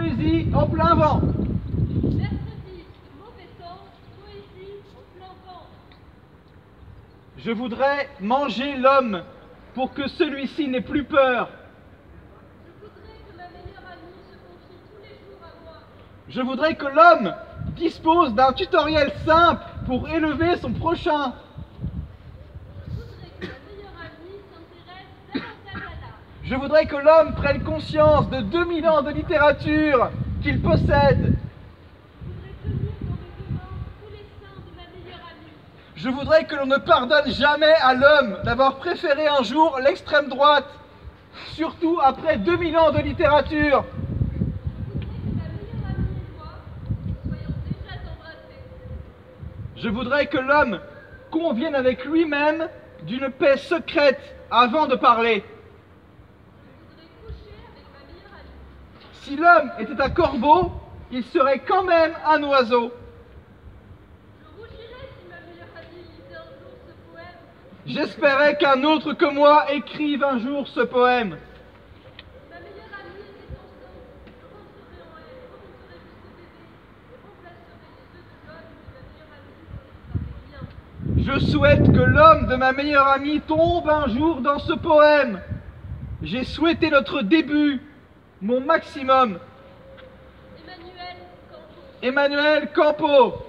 poésie en plein vent. Mercredi, mauvais temps, poésie en plein vent. Je voudrais manger l'homme pour que celui-ci n'ait plus peur. Je voudrais que ma meilleure amie se confie tous les jours à moi. Je voudrais que l'homme dispose d'un tutoriel simple pour élever son prochain. Je voudrais que ma meilleure amie s'intéresse davantage à l'art. Je voudrais que l'homme prenne conscience de 2000 ans de littérature qu'il possède. Je voudrais tenir dans mes deux mains tous les seins de ma meilleure amie. Je voudrais que l'on ne pardonne jamais à l'homme d'avoir préféré un jour l'extrême droite, surtout après 2000 ans de littérature. Je voudrais que ma meilleure amie et moi soyons déjà embrassés. Je voudrais que l'homme convienne avec lui-même d'une paix secrète avant de parler. Je voudrais coucher avec ma meilleure amie. Si l'homme était un corbeau, il serait quand même un oiseau. Je rougirais si ma meilleure amie lisait un jour ce poème. J'espérais qu'un autre que moi écrive un jour ce poème. Ma meilleure amie était enceinte. Je rentrerai en elle, remonterai jusqu'au bébé et remplacerai les œufs de l'homme de ma meilleure amie par des liens. Je souhaite que l'homme de ma meilleure amie tombe un jour dans ce poème. J'ai souhaité notre début, mon maximum. Emmanuel Campos. Emmanuel Campo.